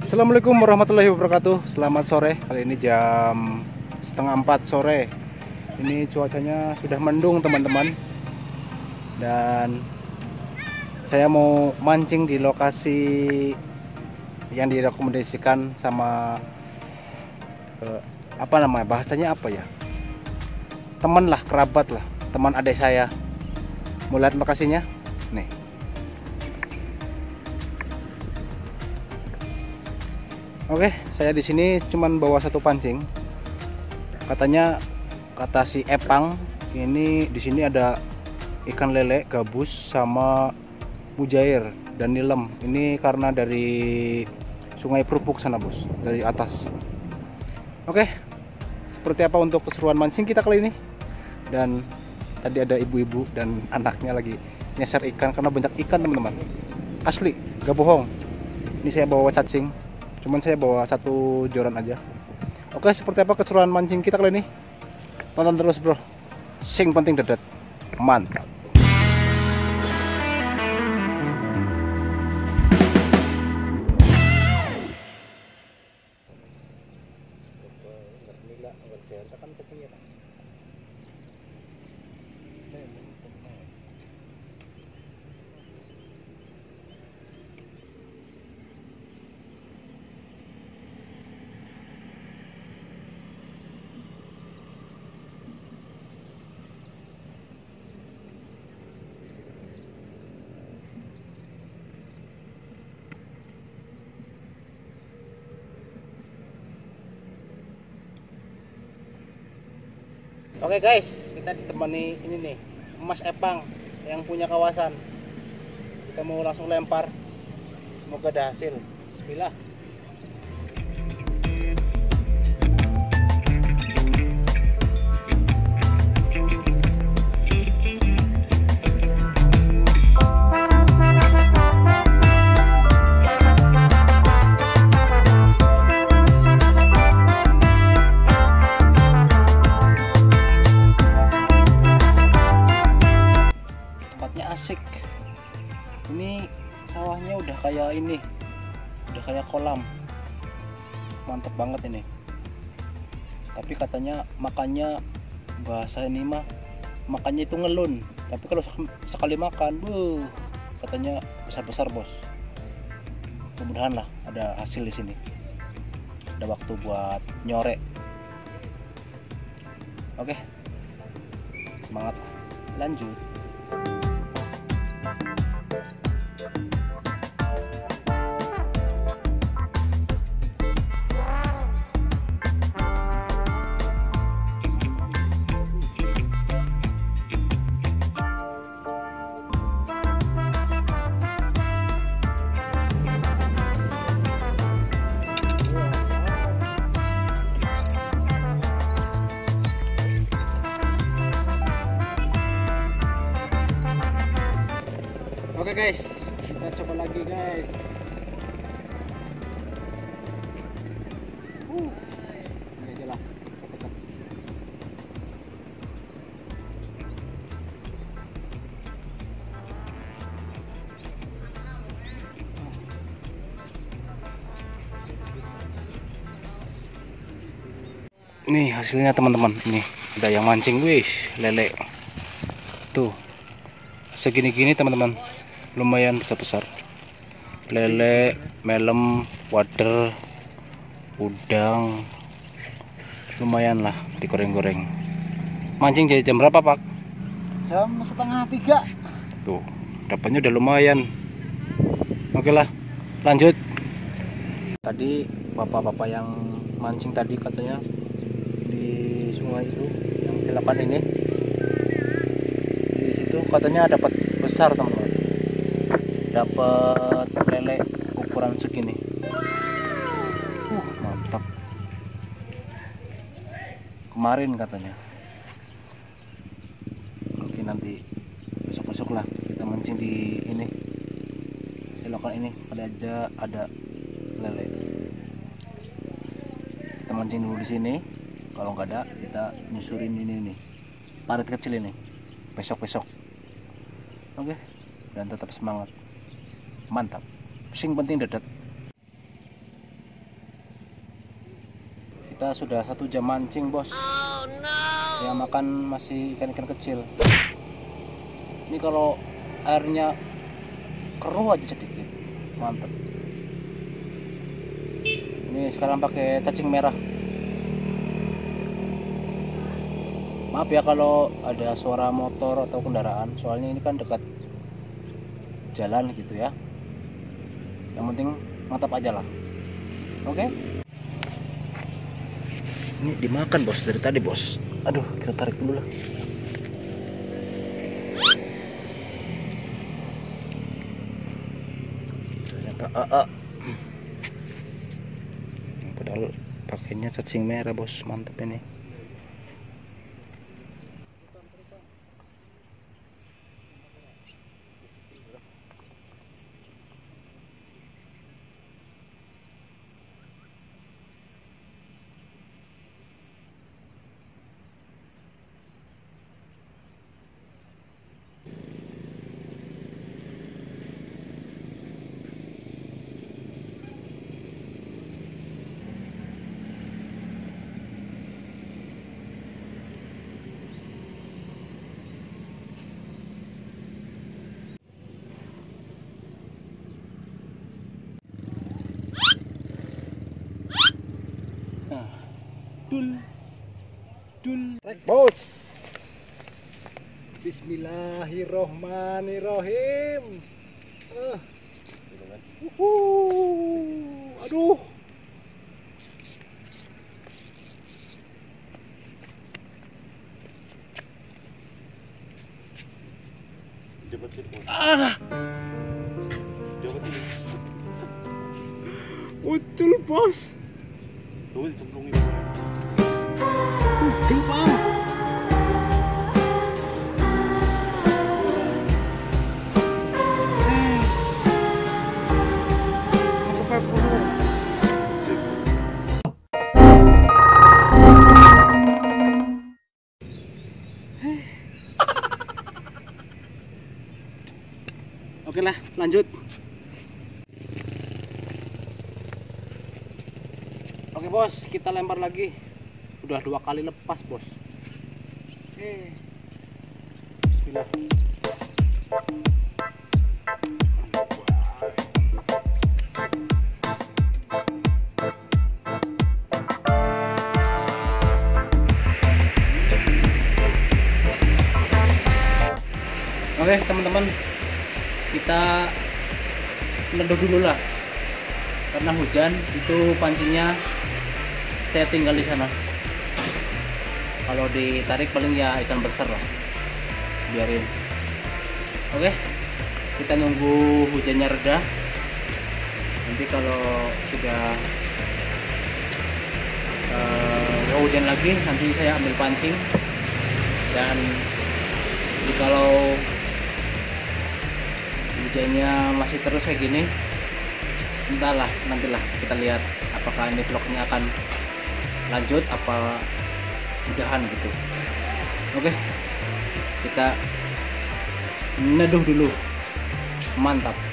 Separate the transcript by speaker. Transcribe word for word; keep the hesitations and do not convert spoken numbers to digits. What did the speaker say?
Speaker 1: Assalamualaikum warahmatullahi wabarakatuh. Selamat sore. Kali ini jam setengah empat sore. Ini cuacanya sudah mendung teman-teman. Dan saya mau mancing di lokasi yang direkomendasikan sama eh, apa namanya? Bahasanya apa ya? Teman lah, kerabat lah, teman adik saya. Mau lihat lokasinya? Nih. Oke, saya di sini cuman bawa satu pancing. Katanya kata si Epang, ini di sini ada ikan lele, gabus sama mujair dan nilem. Ini karena dari Sungai Prupuk sana, Bos, dari atas. Oke. Seperti apa untuk keseruan mancing kita kali ini? Dan tadi ada ibu-ibu dan anaknya lagi nyeser ikan karena banyak ikan, teman-teman. Asli, gak bohong. Ini saya bawa cacing. Cuman saya bawa satu joran aja. Oke, seperti apa keseruan mancing kita kali ini? Tonton terus, bro. Sing penting dedet. Mantap. Oke guys, kita ditemani ini nih, Mas Epang yang punya kawasan. Kita mau langsung lempar. Semoga ada hasil. Bismillah. Asik. Ini sawahnya udah kayak ini, udah kayak kolam. Mantep banget ini. Tapi katanya makannya, bahasa ini mah makannya itu ngelun. Tapi kalau sekali makan, buh, katanya besar-besar, Bos. Mudah-mudahan lah ada hasil di sini. Ada waktu buat nyore. Oke. Semangat. Lanjut. Oke guys, kita coba lagi guys. Uh, ini aja lah. Nih hasilnya teman-teman. Ini ada yang mancing, wih, lele. Tuh, segini-gini teman-teman. Lumayan besar-besar. Lele, melem, wader, udang. Lumayan lah digoreng-goreng. Mancing jadi jam berapa, Pak?
Speaker 2: Jam setengah tiga.
Speaker 1: Tuh, dapatnya udah lumayan. Oke lah, lanjut. Tadi bapak-bapak yang mancing tadi katanya di sungai itu yang silakan ini. Di situ katanya dapat besar, teman-teman. Dapat lele ukuran segini. Uh, mantap. Kemarin katanya. Oke, nanti besok-besok lah kita mancing di ini. Selokan ini ada aja ada lele. Kita mancing dulu di sini. Kalau nggak ada, kita nyusurin ini nih. Parit kecil ini. Besok-besok. Oke, dan tetap semangat. Mantap. Sing penting dedet. Kita sudah satu jam mancing, bos. Oh, no. Yang makan masih ikan-ikan kecil. Ini kalau airnya keruh aja sedikit, mantap. Ini sekarang pakai cacing merah. Maaf ya kalau ada suara motor atau kendaraan, soalnya ini kan dekat jalan gitu ya. Yang penting mantap aja lah. Oke. Ini dimakan, bos, dari tadi, bos. Aduh, kita tarik dulu lah. Ternyata aa. Padahal pakainya cacing merah, bos. Mantap ini. Dul, dul, rek, bos. Bismillahirrohmanirrohim. Uh. Uhuh. Aduh. Ah. Muncul, bos. Tuh, cemplungin. Lupa. Oke lah, lanjut. Oke, bos, kita lempar lagi. Udah dua kali lepas, bos. Oke. Bismillah. Oke, teman-teman, kita neduh dulu lah. Karena hujan, itu pancingnya saya tinggal di sana. Kalau ditarik paling ya ikan besar lah, biarin. Oke, kita nunggu hujannya reda. Nanti kalau sudah uh, hujan lagi, nanti saya ambil pancing. Dan kalau hujannya masih terus kayak gini, entahlah, nantilah kita lihat apakah ini vlognya akan lanjut apa udahan gitu. Oke, kita neduh dulu. Mantap.